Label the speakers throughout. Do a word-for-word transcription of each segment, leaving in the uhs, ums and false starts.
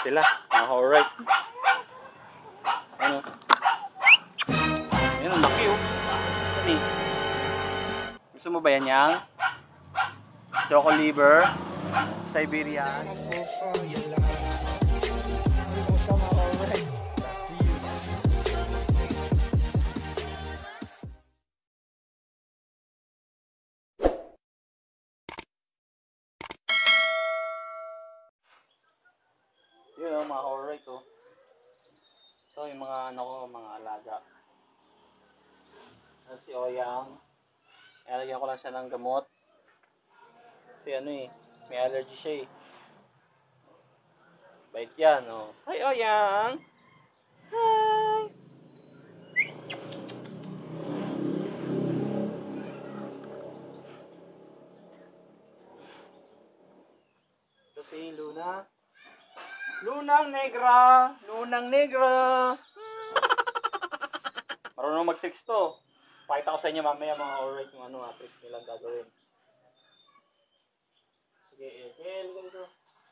Speaker 1: sila. Alright. Ano? Ayun, ang laki oh. Ano eh? Gusto mo ba yan yang? Choco liver, Siberian. Yun o, mga alright o. Ito yung mga ano ko, mga alaga. Ano si Oyang. Ilalagyan ko lang siya ng gamot. Kasi ano eh, may allergy siya eh. Bait yan o. Hi Oyang! Hi! Ito si Luna. Lunang Negra! Lunang Negra! Marunong mag-tricks to. Pakita ko sa inyo mamaya mga alright yung ano, tricks nilang gagawin. Sige, Ekel, ganito.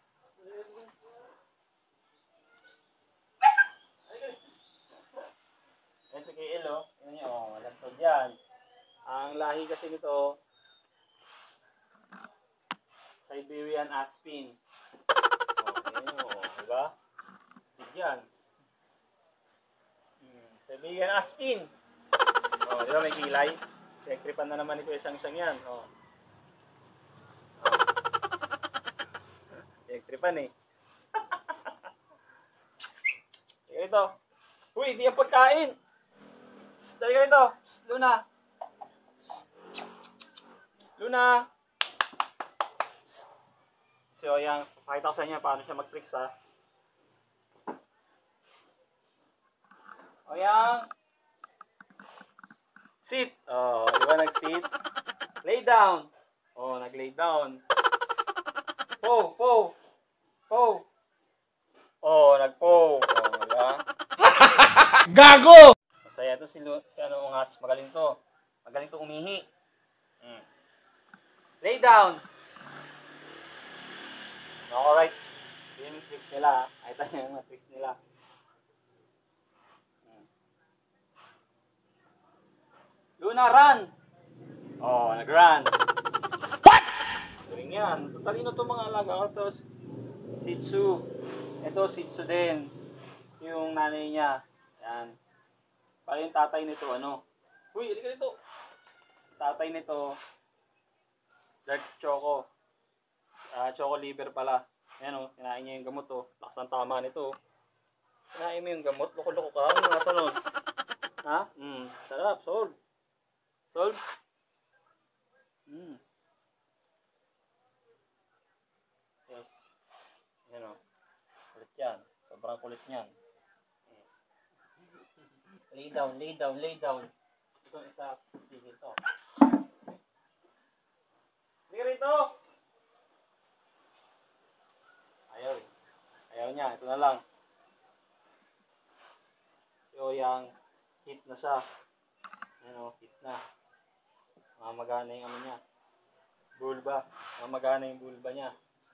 Speaker 1: Yan si K L oh. Yan yun, oh, malagtog yan. Ang lahi kasi nito, Siberian Aspin. Oh, diba? Speed yan. Hmm. Siberian Aspin. Oh, diba may kilay? Elektripan na naman ito isang siyang yan. Oh. Oh. Elektripan eh. Ito. Uy, di yan pagkain. Psst, dali ka rito. Psst, Luna. Psst. Luna. So, yan. Pakita ko sa inyo paano siya mag-tricks ha. O yan. Sit. Oh, di ba nag-sit? Lay down. Oh, nag-lay down. Po, po. Po. Oh, nag-po. Oh, diba?
Speaker 2: Gago!
Speaker 1: Masaya to si, si ano, ungas. Magaling to. Magaling to umihi. Hmm. Lay down. Alright. Yun yung tricks nila. Ay, tayo yung mga tricks nila. Hmm. Luna, run! Oh, nag-run. What? Galing yan. Talino to mga alaga. Ito, Shih Tzu. Ito, Shih Tzu din. Yung nanay niya. Yan. Para yung tatay nito, ano. Uy, halika dito. Tatay nito, dark choco. Uh, choco liver pala. Ayan o, kinain niya yung gamot o. Lakas ang tama nito o. Kinain mo yung gamot, loko-loko ka. Ano nasa nun? Ha? Hmm, sarap, solve. Solve? Hmm. Yes. Ayan o. Kulit yan. Sobrang kulit niyan. Lay down, lay down, lay down. Ito isa, sige ito. Sige rito! Ayaw eh. Ayaw niya. Ito na lang. So, yung hit na siya. Ayan o, hit na. Mamagana yung ano niya. Bulba. Mamagana yung bulba niya.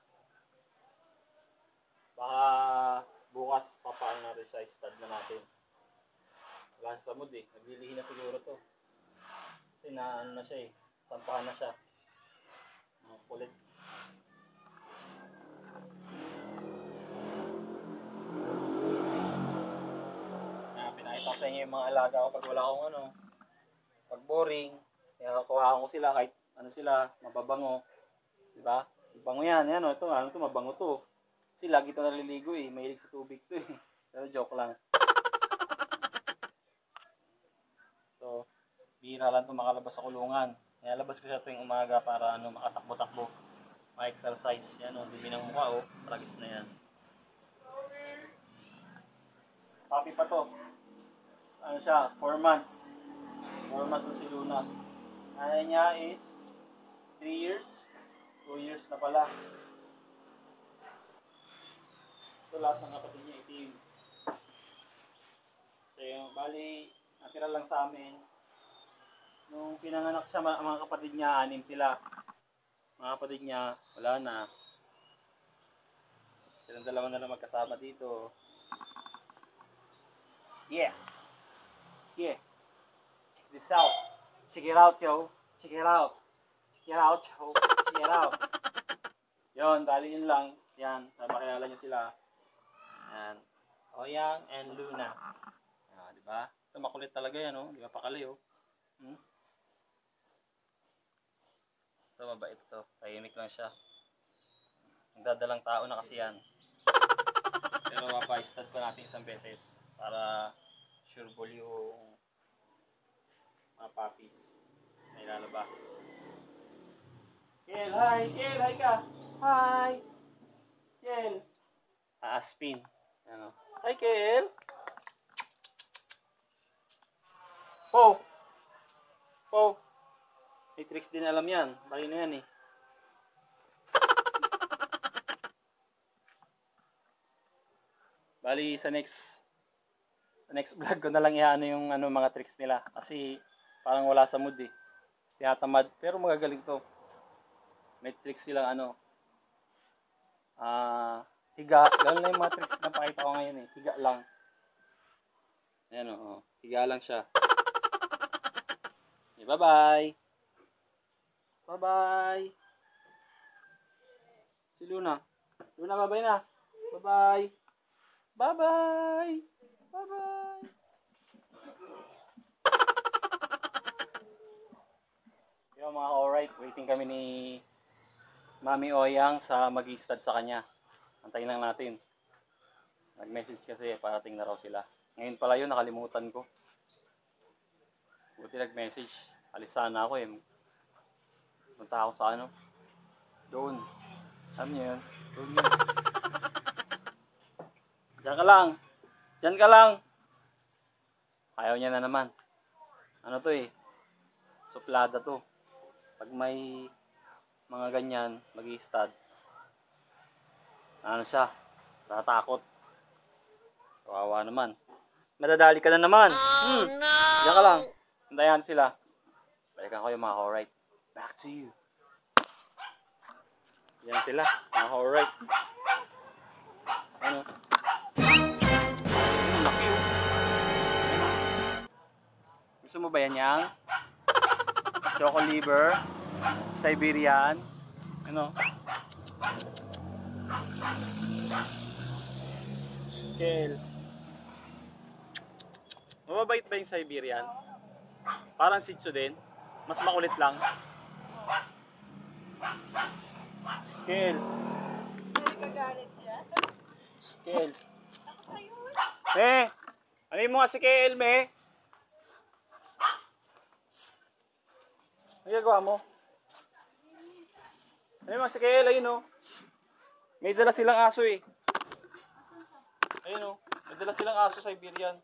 Speaker 1: Baka bukas papaan natin siya. Stud na natin. Wala sa mood eh. Naglilihi na siguro to. Kasi na ano na siya eh. Sampahan na siya. Ang kulit. Pinakita ko sa inyo yung mga alaga ko pag wala akong ano, pag boring, nakakuhaan ko sila kahit ano sila, mababango, diba? Mabango yan, yan o, ito, ano to, mabango to. Kasi lagi ito naliligo eh, mahilig sa tubig to eh. Pero joke lang. So, bihira lang ito makalabas sa kulungan. Nilalabas ko siya tuwing umaga para ano, makatakbo-takbo, ma-exercise. Yan o, dumi ng mukha o, pragis na yan. Papi pa to. Ano siya, four months. four months na si Luna. Nanay niya is three years. two years na pala. Ito lahat ng kapatid niya itim. So, bali, natira lang sa amin. Nung pinanganak siya, mga kapatid niya, anim sila. Mga kapatid niya, wala na. Silang dalawa na lang magkasama dito. Yeah. Yeah. Check this out. Check it out, yo. Check it out. Check it out, yo. Check it out. Yon, bali yun lang. Yan, makilala nyo sila. Yan. Oyang and Luna. Ah, di ba? Ito makulit talaga yan, oh. Di ba pakali, oh. Hmm? Ito mabait to. Tahimik lang siya. Nagdadalang tao na kasi yan. Pero mapa-stud ko natin isang beses para sure ball yung mga puppies na ilalabas. Kel, hi! Kel, hi ka! Hi! Kel! Aaspin. Ano? Hi, Kel! Po! Po! May tricks din alam yan. Bali na yan eh. Bali sa next sa next vlog ko na lang iano yung ano mga tricks nila kasi parang wala sa mood eh. Tinatamad pero magagaling to. May tricks silang ano. Ah, uh, higa. Ganun na yung mga tricks na pakita ko ngayon eh. Higa lang. Ayan o. Oh. Higa lang siya. Okay, bye-bye. Bye-bye. Si Luna. Luna, bye-bye na. Bye-bye. Bye-bye. Bye-bye. Yo mga alright. Waiting kami ni Mami Oyang sa mag-i-stud sa kanya. Antayin lang natin. Nag-message kasi parating na raw sila. Ngayon pala yun, nakalimutan ko. Buti nag-message. Alis sana ako eh. Punta ako sa ano. Doon. Alam niyo yun? Doon yun. Diyan ka lang. Diyan ka lang. Ayaw niya na naman. Ano to eh. Suplada to. Pag may mga ganyan, mag-i-stud. Ano siya? Natatakot. Kawawa naman. Madadali ka na naman. Hmm. Diyan ka lang. Hintayan sila. Balikan ko yung mga alright. Back to you. Yan sila. Mga alright. Ano? Hmm, laki oh. Gusto mo ba yan yang? Choco liver. Siberian. Ano? Scale. Mababait ba yung Siberian? Parang Shih Tzu din. Mas makulit lang. Scale. Scale. Eh, ano yung mga si K L, me? Ano gagawa mo? Ano yung mga si K L, ayun o. May dala silang aso eh. Ayun o. May dala silang aso sa Siberian.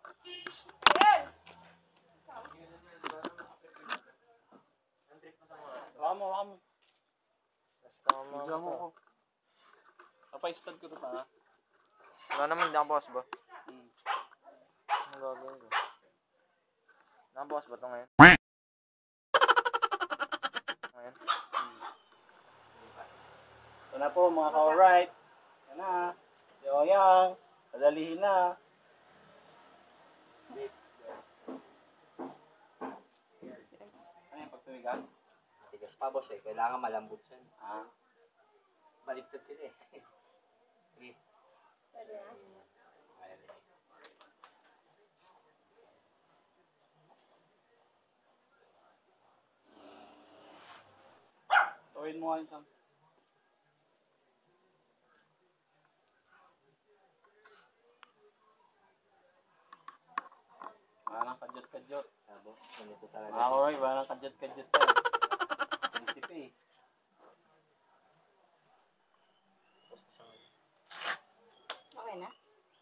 Speaker 1: Waka mo, waka mo. Bigla mo ko. Napay-stud ko ito pa ha.
Speaker 2: Wala naman, hindi boss ba?
Speaker 1: Hmm.
Speaker 2: Ano gagawin ko? Nakabawas ba ito ngayon? Ngayon?
Speaker 1: Hmm. Ito na po mga ka-alright. Ito na. Yo yang. Padalihin na. Yes, yes. Ano yung pagtumigas?
Speaker 2: Tigas pa boss eh, kailangan malambot yan.
Speaker 1: Ah.
Speaker 2: Baliktad sila eh. Okay.
Speaker 3: Pwede na?
Speaker 1: Tawin mo nga yung wala nang kadyot-kadyot.
Speaker 2: Sabo, ganito talaga.
Speaker 1: Ah, alright, wala nang kadyot-kadyot yan. Prinsip eh.
Speaker 3: Okay na?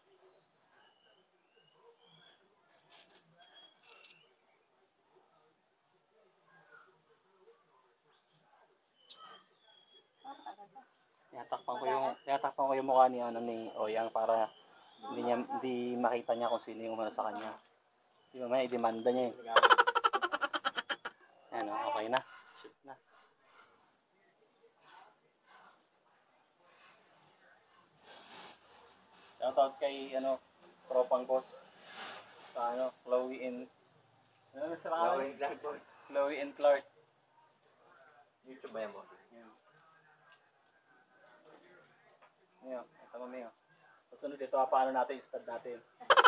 Speaker 1: Tinatakpan ko yung tinatakpan ko yung mukha ni ano ni Oyang para hindi niya hindi makita niya kung sino yung umano sa kanya. Di ba may i-demanda niya eh. Ano, okay na. Shoot na. shoutout kay ano, tropang boss. Sa ano, Chloe and ano sa
Speaker 2: Gawin lang po.
Speaker 1: Chloe and Clark.
Speaker 2: YouTube ba yan, boss?
Speaker 1: Yan. Yan, ito mami oh. Kasunod ito, paano natin i-stud natin.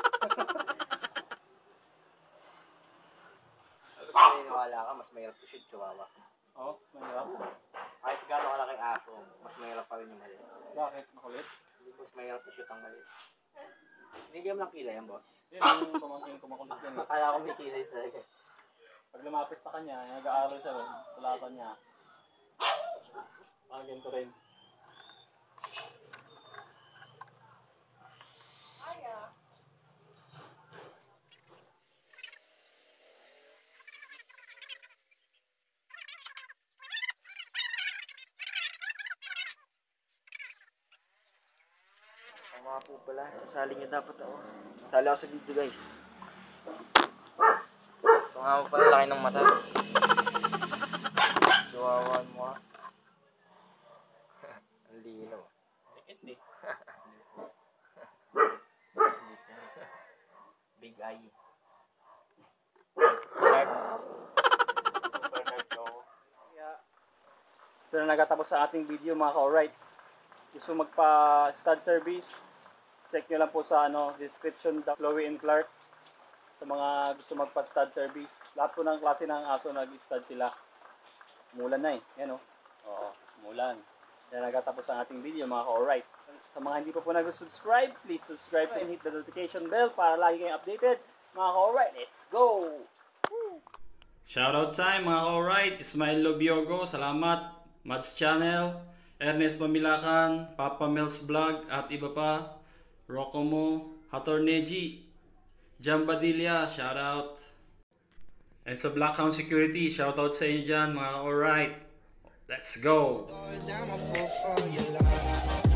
Speaker 2: Gusto ko niniwala ka, mas mahirap to shoot, chihuahua.
Speaker 1: Oh, mahirap.
Speaker 2: Kahit gano'n kalaking aso, mas mahirap pa rin yung mali.
Speaker 1: Bakit? Makulit?
Speaker 2: Hindi mas mahirap to shoot ang mali. Hindi game lang kilay yan, boss.
Speaker 1: Yan yung pamangkin ko makulit yan eh.
Speaker 2: Akala ko may kilay talaga.
Speaker 1: Pag lumapit sa kanya, nag-aaral siya ron, sulatan niya. Ah, ganito rin.
Speaker 2: Ang mga po pala, sasali nyo dapat ako. Sali ako sa video, guys. Ito nga po pala, laki ng mata. Chihuahua mo ha. Ang linaw.
Speaker 1: Dikit eh.
Speaker 2: Big eye.
Speaker 1: Ito na nagatapos sa ating video mga ka-alright. Gusto magpa-stud service, check nyo lang po sa ano, description the Chloe and Clark. Sa mga gusto magpa-stud service, lahat po ng klase ng aso nag-stud sila. Mulan na eh, yan o. Oo, mulan. Yan nagatapos ang ating video mga ka-alright. Sa mga hindi pa po nag-subscribe, please subscribe and hit the notification bell para lagi kayong updated. Mga ka-alright, let's go! Shoutout time mga ka-alright, Ismael Lobiogo, salamat. Mats Channel, Ernest Pamilakan, Papa Mel's Vlog at iba pa, Rocomo, Hatorneji, Jambadilla, shoutout. And sa Blackhound Security, shoutout sa inyo dyan mga alright. Let's go!
Speaker 4: I'm a fool for your love.